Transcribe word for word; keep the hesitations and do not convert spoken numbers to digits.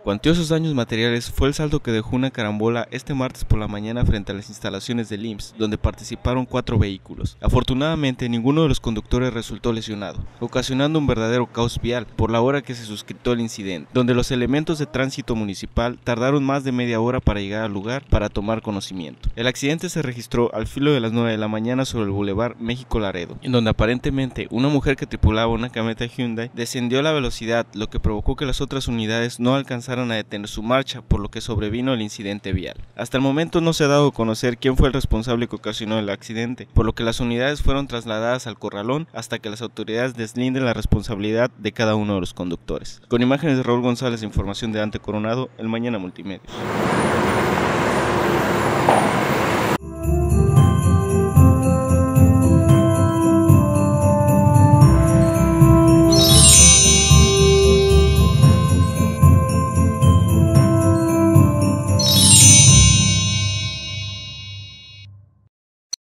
Cuantiosos daños materiales fue el saldo que dejó una carambola este martes por la mañana frente a las instalaciones del I M S S, donde participaron cuatro vehículos. Afortunadamente, ninguno de los conductores resultó lesionado, ocasionando un verdadero caos vial por la hora que se suscitó el incidente, donde los elementos de tránsito municipal tardaron más de media hora para llegar al lugar para tomar conocimiento. El accidente se registró al filo de las nueve de la mañana sobre el Boulevard México Laredo, en donde aparentemente una mujer que tripulaba una camioneta Hyundai descendió la velocidad, lo que provocó que las otras unidades no alcanzaran a detener su marcha, por lo que sobrevino el incidente vial. Hasta el momento no se ha dado a conocer quién fue el responsable que ocasionó el accidente, por lo que las unidades fueron trasladadas al corralón hasta que las autoridades deslinden la responsabilidad de cada uno de los conductores. Con imágenes de Raúl González e información de Ante Coronado, El Mañana Multimedios.